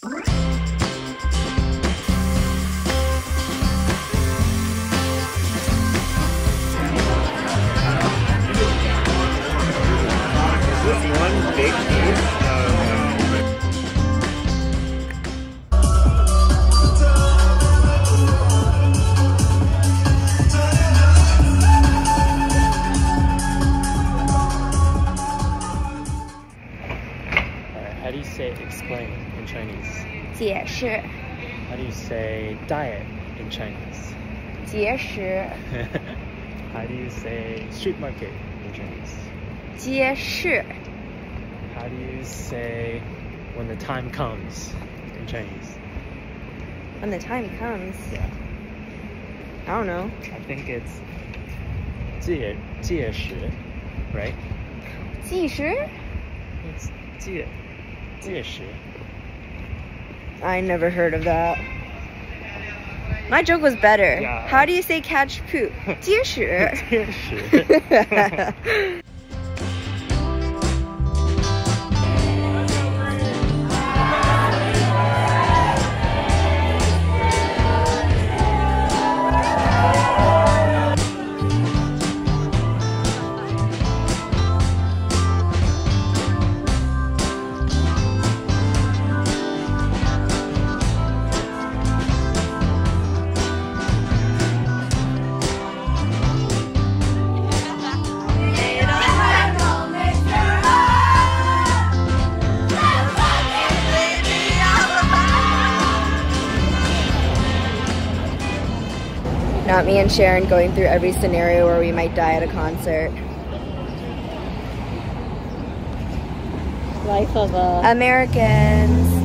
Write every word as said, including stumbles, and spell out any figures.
One big piece. How do you say explain in Chinese? 解释 How do you say diet in Chinese? 节食 How do you say street market in Chinese? 街市 How do you say when the time comes in Chinese? When the time comes. Yeah. I don't know. I think it's 戒戒时, right? 计时 It's 戒戒时. I never heard of that. My joke was better. Yeah. How do you say catch poop? 接食戒时. Not me and Sharon going through every scenario where we might die at a concert. Life of a Americans.